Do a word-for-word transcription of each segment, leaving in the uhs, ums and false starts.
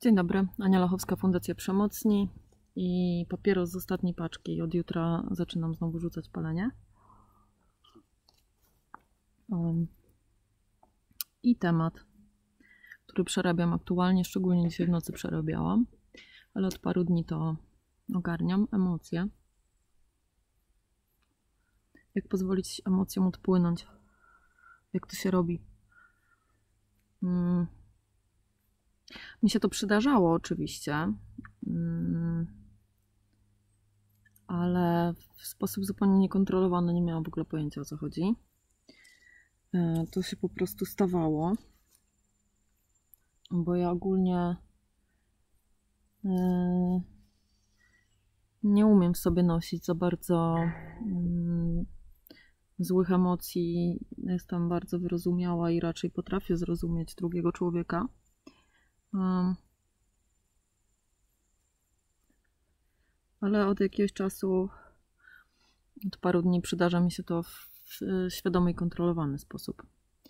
Dzień dobry, Ania Lachowska, Fundacja Przemocni i papieros z ostatniej paczki. Od jutra zaczynam znowu rzucać palenie. Um, I temat, który przerabiam aktualnie, szczególnie dzisiaj w nocy przerabiałam, ale od paru dni to ogarniam. Emocje. Jak pozwolić emocjom odpłynąć? Jak to się robi? Hmm. Mi się to przydarzało oczywiście, ale w sposób zupełnie niekontrolowany, nie miałam w ogóle pojęcia, o co chodzi. To się po prostu stawało, bo ja ogólnie nie umiem w sobie nosić za bardzo złych emocji. Jestem bardzo wyrozumiała i raczej potrafię zrozumieć drugiego człowieka. Um, ale od jakiegoś czasu, od paru dni przydarza mi się to w, w świadomy i kontrolowany sposób.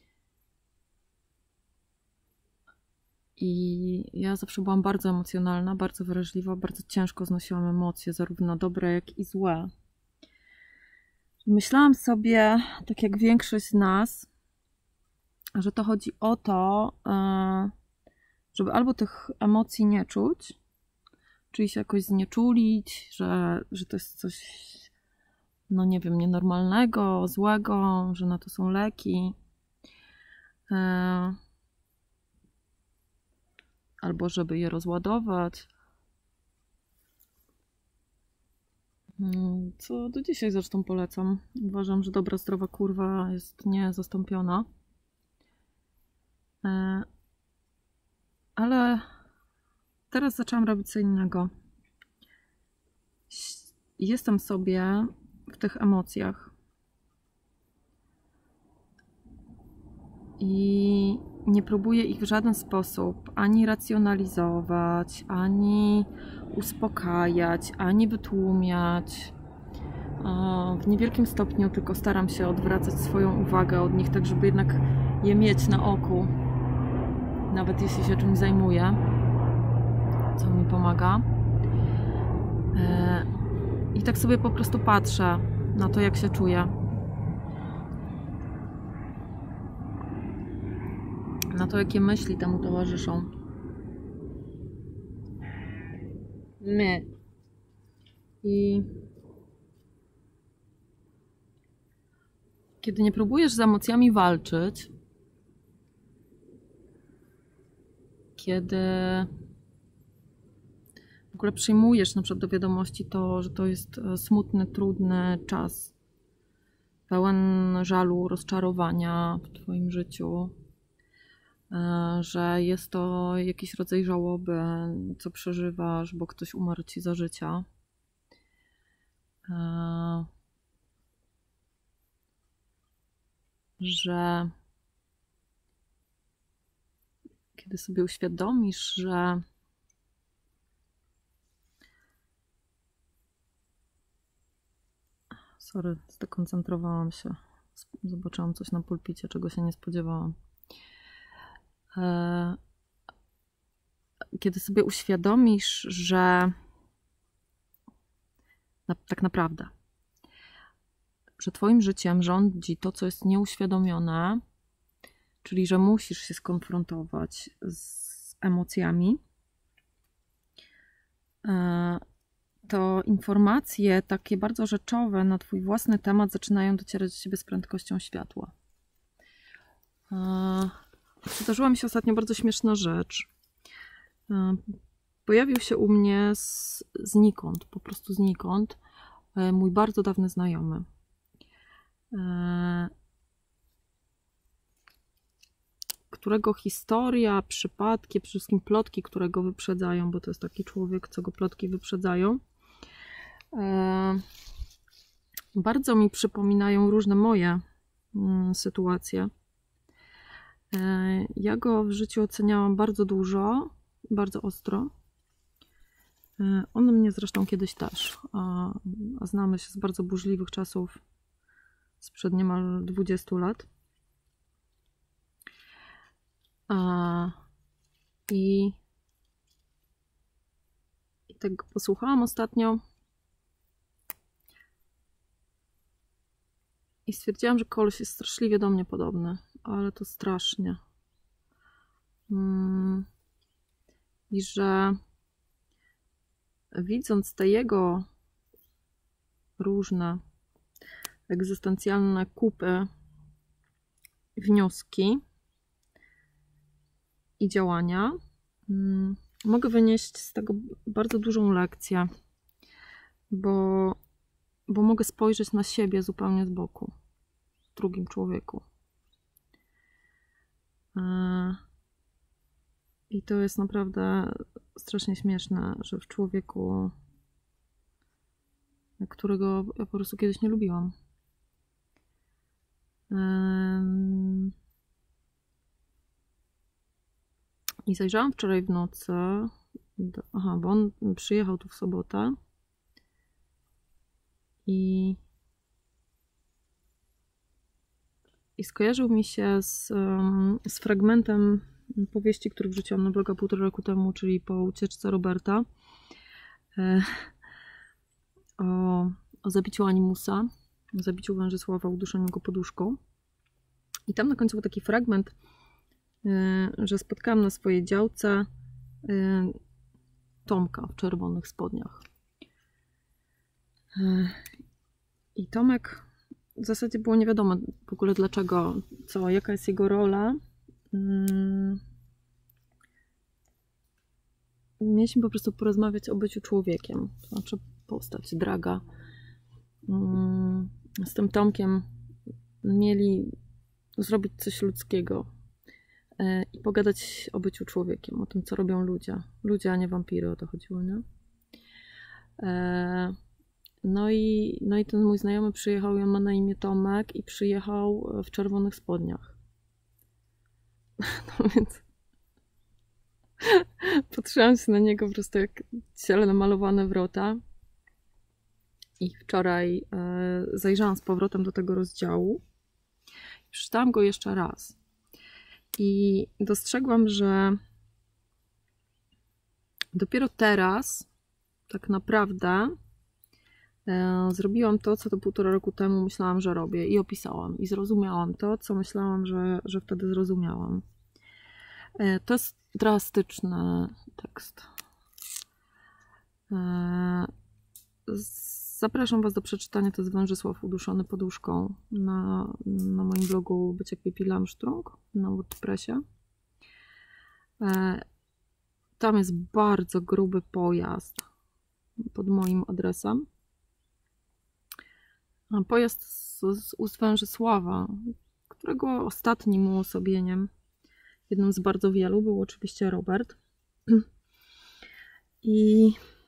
I ja zawsze byłam bardzo emocjonalna, bardzo wrażliwa, bardzo ciężko znosiłam emocje, zarówno dobre, jak i złe. Myślałam sobie, tak jak większość z nas, że to chodzi o to, yy, żeby albo tych emocji nie czuć, czyli się jakoś znieczulić, że, że to jest coś, no nie wiem, nienormalnego, złego, że na to są leki. Albo żeby je rozładować. Co do dzisiaj zresztą polecam. Uważam, że dobra, zdrowa kurwa jest niezastąpiona. Ale teraz zaczęłam robić co innego. Jestem sobie w tych emocjach i nie próbuję ich w żaden sposób ani racjonalizować, ani uspokajać, ani wytłumiać. W niewielkim stopniu tylko staram się odwracać swoją uwagę od nich, tak żeby jednak je mieć na oku, nawet jeśli się czymś zajmuję, co mi pomaga. I tak sobie po prostu patrzę na to, jak się czuję. Na to, jakie myśli temu towarzyszą. My. I kiedy nie próbujesz z emocjami walczyć, kiedy w ogóle przyjmujesz na przykład do wiadomości to, że to jest smutny, trudny czas, pełen żalu, rozczarowania w twoim życiu, że jest to jakiś rodzaj żałoby, co przeżywasz, bo ktoś umarł ci za życia. Że kiedy sobie uświadomisz, że sorry, zdekoncentrowałam się. Zobaczyłam coś na pulpicie, czego się nie spodziewałam. Kiedy sobie uświadomisz, że na, tak naprawdę, że twoim życiem rządzi to, co jest nieuświadomione, czyli że musisz się skonfrontować z emocjami, to informacje takie bardzo rzeczowe na twój własny temat zaczynają docierać do ciebie z prędkością światła. Przydarzyła mi się ostatnio bardzo śmieszna rzecz. Pojawił się u mnie z, znikąd, po prostu znikąd, mój bardzo dawny znajomy. Którego historia, przypadki, przede wszystkim plotki, które go wyprzedzają, bo to jest taki człowiek, co go plotki wyprzedzają, bardzo mi przypominają różne moje sytuacje. Ja go w życiu oceniałam bardzo dużo, bardzo ostro. On mnie zresztą kiedyś też, a, a znamy się z bardzo burzliwych czasów, sprzed niemal dwudziestu lat. A, I tak go posłuchałam ostatnio i stwierdziłam, że koleś jest straszliwie do mnie podobny, ale to strasznie. Mm. I że widząc te jego różne egzystencjalne kupy, wnioski i działania, mm, mogę wynieść z tego bardzo dużą lekcję, bo, bo mogę spojrzeć na siebie zupełnie z boku, w drugim człowieku. I to jest naprawdę strasznie śmieszne, że w człowieku, którego ja po prostu kiedyś nie lubiłam. I zajrzałam wczoraj w nocy. Do, aha, bo on przyjechał tu w sobotę. I, i skojarzył mi się z, z fragmentem powieści, który wrzuciłam na bloga półtora roku temu, czyli po ucieczce Roberta. O, o zabiciu Animusa, o zabiciu Wężysława, uduszeniu go poduszką. I tam na końcu był taki fragment, że spotkałam na swojej działce Tomka w czerwonych spodniach. I Tomek w zasadzie było nie wiadomo w ogóle dlaczego, co, jaka jest jego rola. Mieliśmy po prostu porozmawiać o byciu człowiekiem. To znaczy postać, draga. Z tym Tomkiem mieli zrobić coś ludzkiego i pogadać o byciu człowiekiem, o tym, co robią ludzie. Ludzie, a nie wampiry, o to chodziło, nie? No i, no i ten mój znajomy przyjechał i on ma na imię Tomek i przyjechał w czerwonych spodniach. No więc patrzyłam się na niego po prostu jak ciele namalowane wrota. I wczoraj e, zajrzałam z powrotem do tego rozdziału. Przeczytałam go jeszcze raz. I dostrzegłam, że dopiero teraz tak naprawdę e, zrobiłam to, co to półtora roku temu myślałam, że robię. I opisałam. I zrozumiałam to, co myślałam, że, że wtedy zrozumiałam. E, to jest drastyczny tekst. E, Zapraszam Was do przeczytania. To jest Wężysław uduszony poduszką na, na moim blogu Być jak Pippi Langström na WordPressie. E, tam jest bardzo gruby pojazd pod moim adresem. Pojazd z, z ust Wężysława, którego ostatnim uosobieniem, jednym z bardzo wielu, był oczywiście Robert. I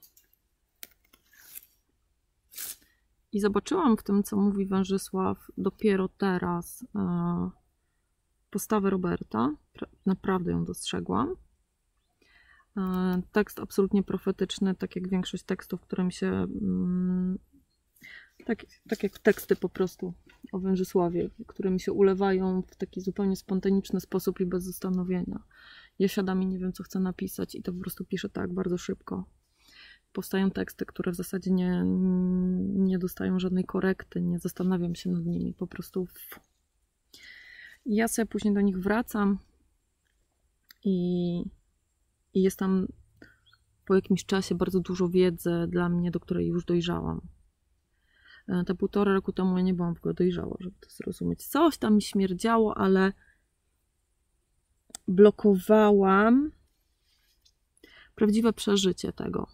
I zobaczyłam w tym, co mówi Wężysław, dopiero teraz e, postawę Roberta. Naprawdę ją dostrzegłam. E, tekst absolutnie profetyczny, tak jak większość tekstów, które mi się... Mm, tak, tak jak teksty po prostu o Wężysławie, które mi się ulewają w taki zupełnie spontaniczny sposób i bez zastanowienia. Ja siadam i nie wiem, co chcę napisać i to po prostu piszę tak bardzo szybko. Powstają teksty, które w zasadzie nie, nie dostają żadnej korekty, nie zastanawiam się nad nimi, po prostu w... ja sobie później do nich wracam i, i jest tam po jakimś czasie bardzo dużo wiedzy dla mnie, do której już dojrzałam. Te półtora roku temu ja nie byłam w ogóle dojrzała, żeby to zrozumieć. Coś tam mi śmierdziało, ale blokowałam prawdziwe przeżycie tego.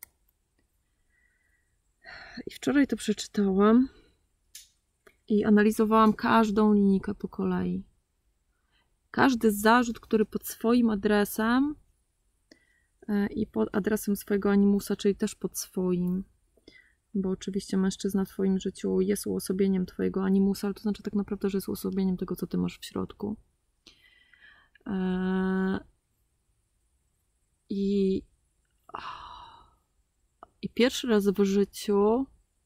I wczoraj to przeczytałam i analizowałam każdą linijkę po kolei. Każdy zarzut, który pod swoim adresem i pod adresem swojego animusa, czyli też pod swoim, bo oczywiście mężczyzna w twoim życiu jest uosobieniem twojego animusa, ale to znaczy tak naprawdę, że jest uosobieniem tego, co ty masz w środku. I I pierwszy raz w życiu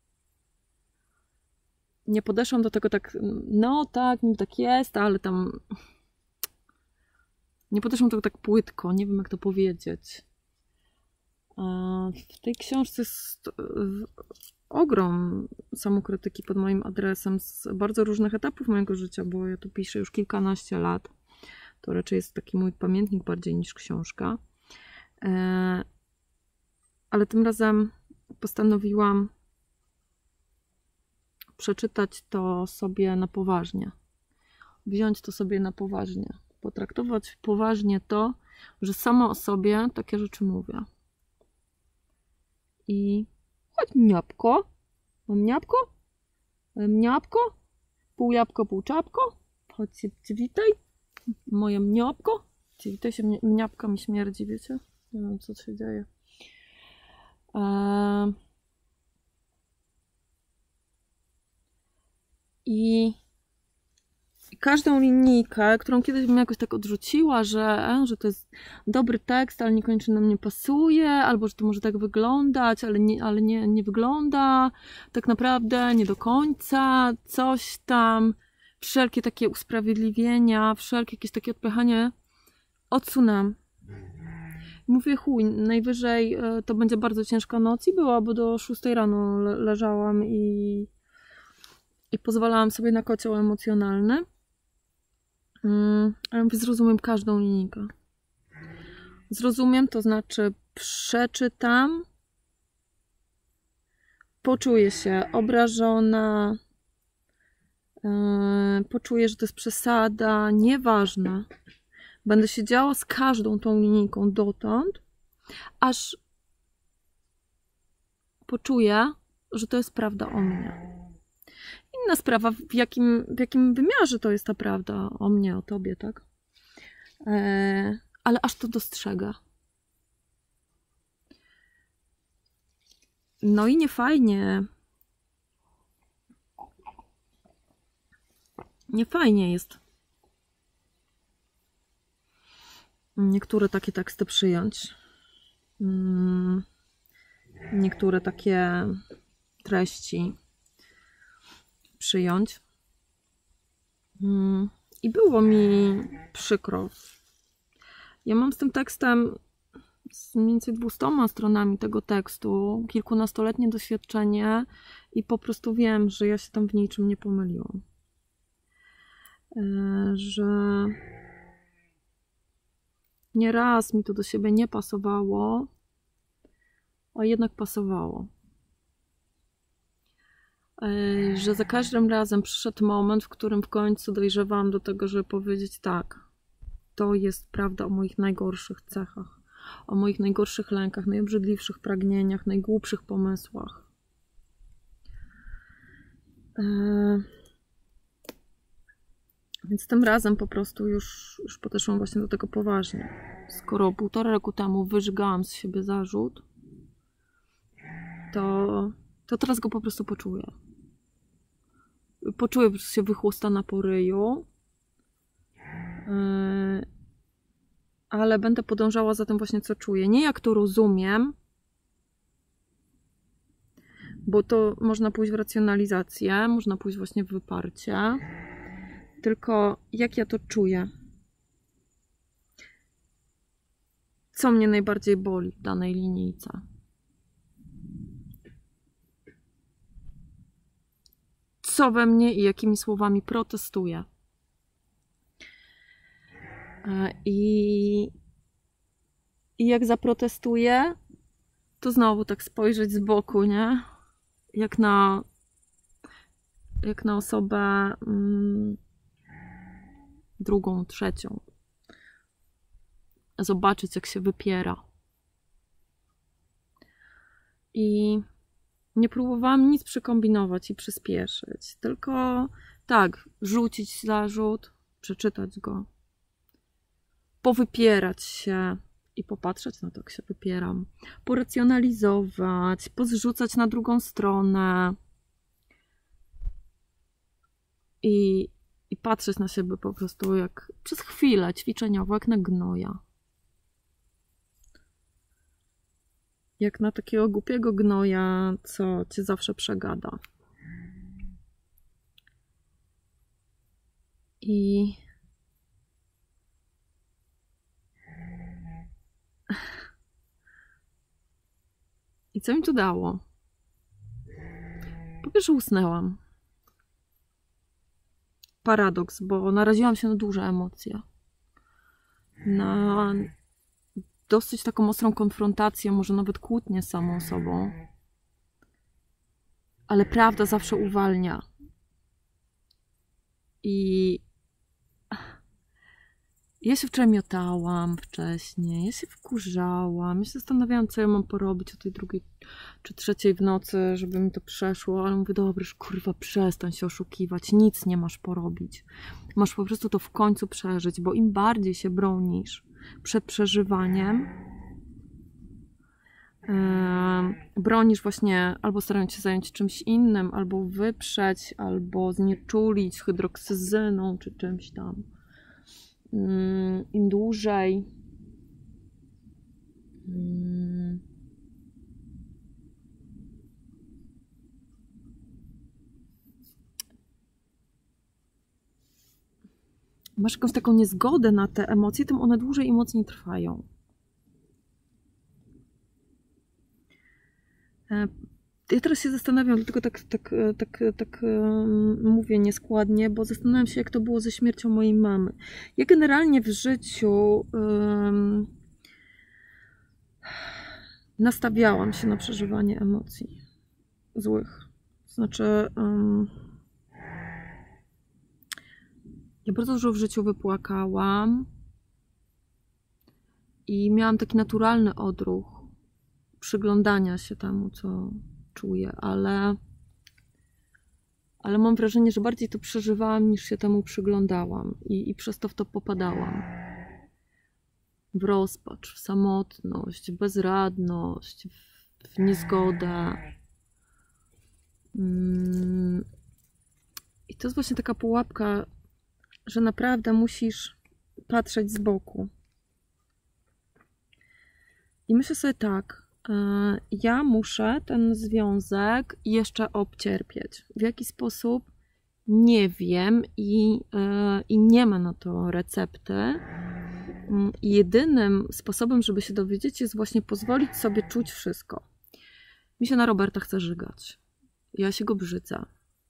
nie podeszłam do tego tak, no tak, nim tak jest, ale tam nie podeszłam do tego tak płytko, nie wiem jak to powiedzieć. W tej książce jest ogrom samokrytyki pod moim adresem z bardzo różnych etapów mojego życia, bo ja tu piszę już kilkanaście lat. To raczej jest taki mój pamiętnik bardziej niż książka. Ale tym razem postanowiłam przeczytać to sobie na poważnie. Wziąć to sobie na poważnie. Potraktować poważnie to, że sama o sobie takie rzeczy mówię. I chodź mniapko. Mam mniapko? Mniapko? Pół jabłko, pół czapko? Chodź się witaj. Moje mniapko. Witaj się, mniapka mi śmierdzi, wiecie? Nie wiem, co się dzieje. Eee... I każdą linijkę, którą kiedyś bym jakoś tak odrzuciła, że, że to jest dobry tekst, ale niekoniecznie nam nie pasuje, albo że to może tak wyglądać, ale nie, ale nie, nie wygląda tak naprawdę, nie do końca, coś tam, wszelkie takie usprawiedliwienia, wszelkie jakieś takie odpychanie odsunęłam. Mówię, chuj, najwyżej to będzie bardzo ciężka noc i była, bo do szóstej rano le leżałam i, i pozwalałam sobie na kocioł emocjonalny. Mm, ale mówię, zrozumiem każdą linijkę. Zrozumiem, to znaczy przeczytam, poczuję się obrażona, yy, poczuję, że to jest przesada, nieważne. Będę siedziała z każdą tą linijką dotąd, aż poczuję, że to jest prawda o mnie. Inna sprawa, w jakim, w jakim wymiarze to jest ta prawda o mnie, o tobie, tak? E, ale aż to dostrzega. No i nie fajnie. Nie fajnie jest niektóre takie teksty przyjąć. Niektóre takie treści przyjąć. I było mi przykro. Ja mam z tym tekstem z mniej więcej dwustoma stronami tego tekstu, kilkunastoletnie doświadczenie i po prostu wiem, że ja się tam w niczym nie pomyliłam. Że nieraz mi to do siebie nie pasowało, a jednak pasowało. Że za każdym razem przyszedł moment, w którym w końcu dojrzewałam do tego, żeby powiedzieć tak, to jest prawda o moich najgorszych cechach, o moich najgorszych lękach, najobrzydliwszych pragnieniach, najgłupszych pomysłach. Yy... Więc tym razem po prostu już, już podeszłam właśnie do tego poważnie. Skoro półtora roku temu wyżygałam z siebie zarzut, to, to teraz go po prostu poczuję. Poczuję, że się wychłostana po ryju, yy, ale będę podążała za tym właśnie, co czuję. Nie jak to rozumiem, bo to można pójść w racjonalizację, można pójść właśnie w wyparcie, tylko jak ja to czuję. Co mnie najbardziej boli w danej linijce. Co we mnie i jakimi słowami protestuję. I, i jak zaprotestuję, to znowu tak spojrzeć z boku, nie? Jak na, jak na osobę mm, drugą, trzecią. Zobaczyć, jak się wypiera. I nie próbowałam nic przykombinować i przyspieszyć, tylko tak, rzucić zarzut, przeczytać go, powypierać się i popatrzeć na to, jak się wypieram, poracjonalizować, pozrzucać na drugą stronę i, i patrzeć na siebie po prostu jak przez chwilę ćwiczeniowo, jak na gnoja. Jak na takiego głupiego gnoja, co cię zawsze przegada. I I co mi to dało? Po pierwsze usnęłam. Paradoks, bo naraziłam się na duże emocje. Na dosyć taką ostrą konfrontację, może nawet kłótnię z samą sobą. Ale prawda zawsze uwalnia. I ja się wczoraj miotałam wcześniej, ja się wkurzałam, ja się zastanawiałam, co ja mam porobić o tej drugiej czy trzeciej w nocy, żeby mi to przeszło, ale mówię, dobra, już kurwa, przestań się oszukiwać, nic nie masz porobić. Masz po prostu to w końcu przeżyć, bo im bardziej się bronisz przed przeżywaniem, yy, bronisz właśnie albo starając się zająć czymś innym, albo wyprzeć, albo znieczulić hydroksyzyną, czy czymś tam. Im dłużej masz jakąś taką niezgodę na te emocje, tym one dłużej i mocniej trwają. Ja teraz się zastanawiam, dlatego tak, tak, tak, tak mówię nieskładnie, bo zastanawiam się, jak to było ze śmiercią mojej mamy. Ja generalnie w życiu um, nastawiałam się na przeżywanie emocji złych. Znaczy, um, ja bardzo dużo w życiu wypłakałam i miałam taki naturalny odruch przyglądania się temu, co czuję, ale, ale mam wrażenie, że bardziej to przeżywałam, niż się temu przyglądałam i, i przez to w to popadałam. W rozpacz, w samotność, w bezradność, w, w niezgodę. Mm. I to jest właśnie taka pułapka, że naprawdę musisz patrzeć z boku. I myślę sobie tak, ja muszę ten związek jeszcze obcierpieć. W jaki sposób? Nie wiem i, i nie ma na to recepty. Jedynym sposobem, żeby się dowiedzieć, jest właśnie pozwolić sobie czuć wszystko. Mi się na Roberta chce żygać. Ja się go brzydzę.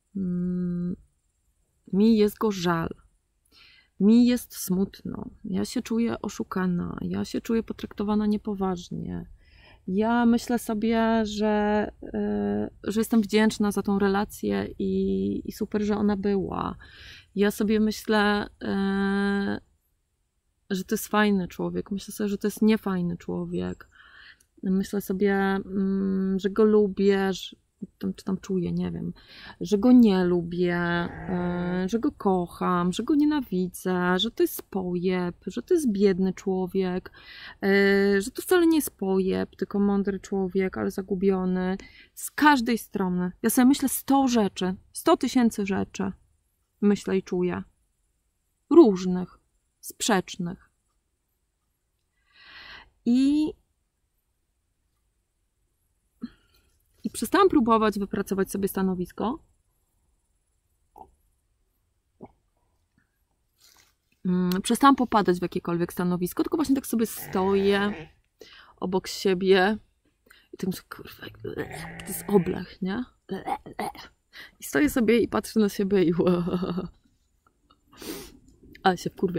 Mi jest go żal. Mi jest smutno. Ja się czuję oszukana. Ja się czuję potraktowana niepoważnie. Ja myślę sobie, że, yy, że jestem wdzięczna za tą relację i, i super, że ona była. Ja sobie myślę, yy, że to jest fajny człowiek. Myślę sobie, że to jest niefajny człowiek. Myślę sobie, yy, że go lubię, że, tam, czy tam czuję, nie wiem, że go nie lubię, yy, że go kocham, że go nienawidzę, że to jest pojeb, że to jest biedny człowiek, yy, że to wcale nie jest pojeb, tylko mądry człowiek, ale zagubiony. Z każdej strony. Ja sobie myślę sto rzeczy, sto tysięcy rzeczy. Myślę i czuję. Różnych, sprzecznych. I I przestałam próbować wypracować sobie stanowisko. Przestałam popadać w jakiekolwiek stanowisko, tylko właśnie tak sobie stoję obok siebie i tak myślę, kurwa, to jest oblech, nie? I stoję sobie i patrzę na siebie i ale się wkurwia.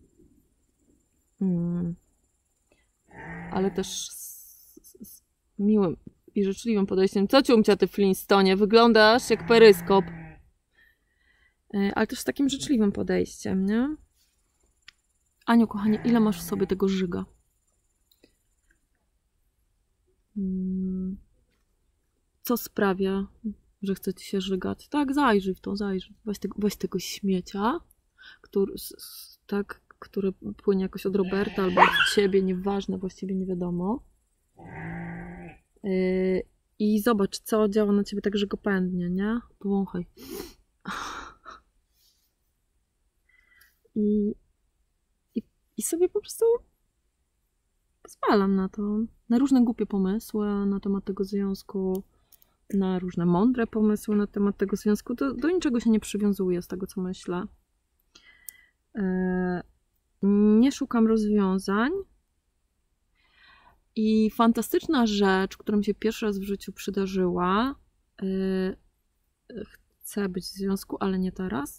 Ale też z, z miłym i życzliwym podejściem. Co ciumcia, ty Flintstonie? Wyglądasz jak peryskop. Ale też z takim życzliwym podejściem, nie? Aniu, kochanie, ile masz w sobie tego żyga? Co sprawia, że chce ci się żygać? Tak, zajrzyj w to, zajrzyj. Weź tego, weź tego śmiecia, który, tak, który płynie jakoś od Roberta albo od ciebie, nieważne, właściwie nie wiadomo. I zobacz, co działa na ciebie tak żygopędnie, nie? Powąchaj. I, i, I sobie po prostu pozwalam na to. Na różne głupie pomysły na temat tego związku, na różne mądre pomysły na temat tego związku. Do, do niczego się nie przywiązuję z tego, co myślę. Nie szukam rozwiązań. I fantastyczna rzecz, która mi się pierwszy raz w życiu przydarzyła. Yy, chcę być w związku, ale nie teraz.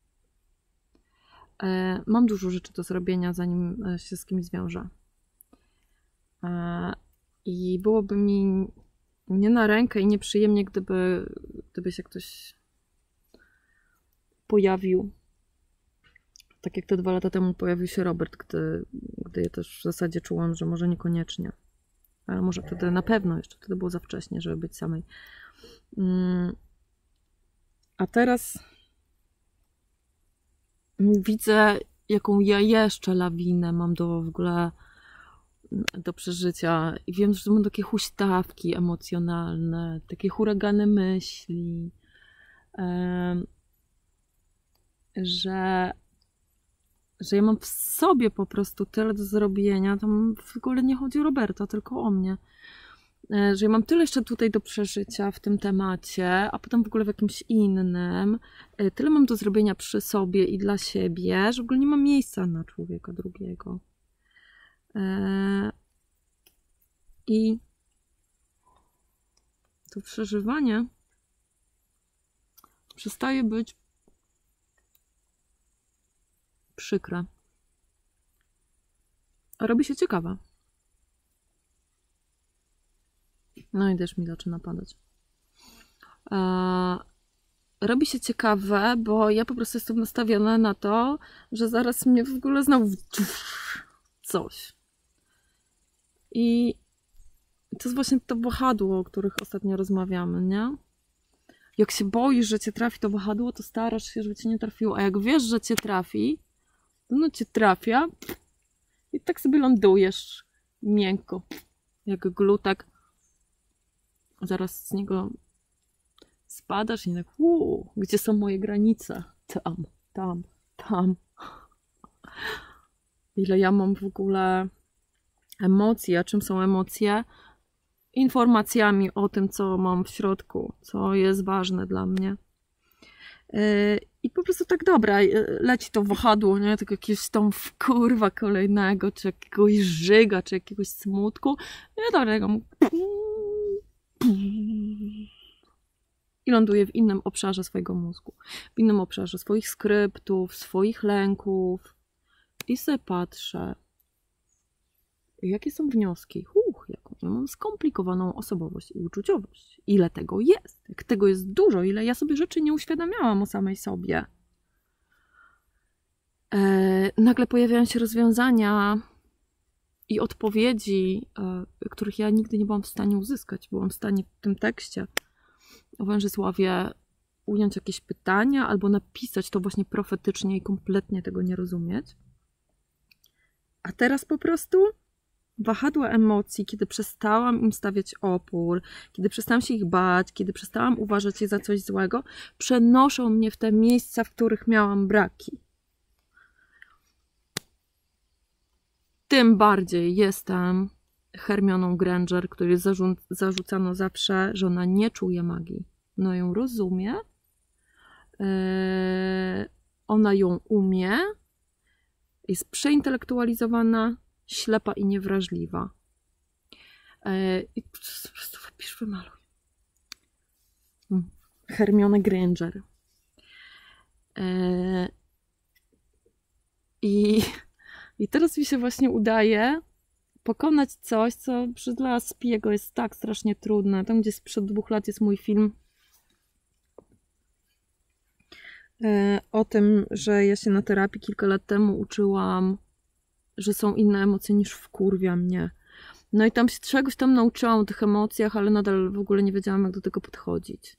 Yy, mam dużo rzeczy do zrobienia, zanim się z kimś zwiążę. Yy, I byłoby mi nie na rękę i nieprzyjemnie, gdyby, gdyby się ktoś pojawił. Tak jak te dwa lata temu pojawił się Robert, gdy, gdy ja też w zasadzie czułam, że może niekoniecznie. Ale może wtedy na pewno, jeszcze wtedy było za wcześnie, żeby być samej. A teraz widzę, jaką ja jeszcze lawinę mam do w ogóle do przeżycia. I wiem, że to będą takie huśtawki emocjonalne, takie huragany myśli, że że ja mam w sobie po prostu tyle do zrobienia, tam w ogóle nie chodzi o Roberta, tylko o mnie, że ja mam tyle jeszcze tutaj do przeżycia w tym temacie, a potem w ogóle w jakimś innym, tyle mam do zrobienia przy sobie i dla siebie, że w ogóle nie mam miejsca na człowieka drugiego. I to przeżywanie przestaje być przykre. A robi się ciekawe. No i też mi zaczyna padać. Eee, robi się ciekawe, bo ja po prostu jestem nastawiona na to, że zaraz mnie w ogóle znowu coś. I to jest właśnie to wahadło, o których ostatnio rozmawiamy, nie? Jak się boisz, że cię trafi to wahadło, to starasz się, żeby cię nie trafiło. A jak wiesz, że cię trafi, to no cię trafia i tak sobie lądujesz miękko, jak glutek. Zaraz z niego spadasz i tak, uuu, gdzie są moje granice? Tam, tam, tam. Ile ja mam w ogóle emocji, a czym są emocje? Informacjami o tym, co mam w środku, co jest ważne dla mnie. I po prostu tak dobra, leci to wahadło, nie? Tak jakiegoś tam kurwa kolejnego, czy jakiegoś żyga, czy jakiegoś smutku. I dobra, i ląduję w innym obszarze swojego mózgu, w innym obszarze swoich skryptów, swoich lęków. I sobie patrzę, jakie są wnioski. Uch, jaką ja mam skomplikowaną osobowość i uczuciowość. Ile tego jest? Jak tego jest dużo, ile ja sobie rzeczy nie uświadamiałam o samej sobie. E, nagle pojawiają się rozwiązania i odpowiedzi, e, których ja nigdy nie byłam w stanie uzyskać. Byłam w stanie w tym tekście o Wężysławie ująć jakieś pytania albo napisać to właśnie profetycznie i kompletnie tego nie rozumieć. A teraz po prostu wahadła emocji, kiedy przestałam im stawiać opór, kiedy przestałam się ich bać, kiedy przestałam uważać je za coś złego, przenoszą mnie w te miejsca, w których miałam braki. Tym bardziej jestem Hermioną Granger, której zarzu- zarzucano zawsze, że ona nie czuje magii. No ją rozumie, yy, ona ją umie, jest przeintelektualizowana, ślepa i niewrażliwa. Yy, I po prostu wpisz, wymaluj. Hermione Granger. Yy, i, I teraz mi się właśnie udaje pokonać coś, co dla Spiego jest tak strasznie trudne. Tam, gdzie sprzed dwóch lat jest mój film yy, o tym, że ja się na terapii kilka lat temu uczyłam, że są inne emocje niż wkurwia mnie. No i tam się czegoś tam nauczyłam o tych emocjach, ale nadal w ogóle nie wiedziałam, jak do tego podchodzić.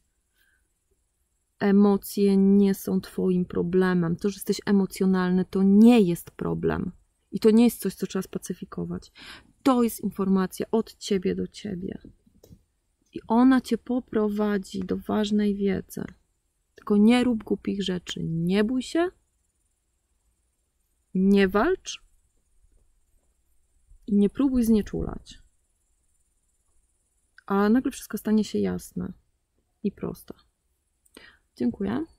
Emocje nie są twoim problemem. To, że jesteś emocjonalny, to nie jest problem. I to nie jest coś, co trzeba spacyfikować. To jest informacja od ciebie do ciebie. I ona cię poprowadzi do ważnej wiedzy. Tylko nie rób głupich rzeczy. Nie bój się. Nie walcz. I nie próbuj znieczulać. A nagle wszystko stanie się jasne i proste. Dziękuję.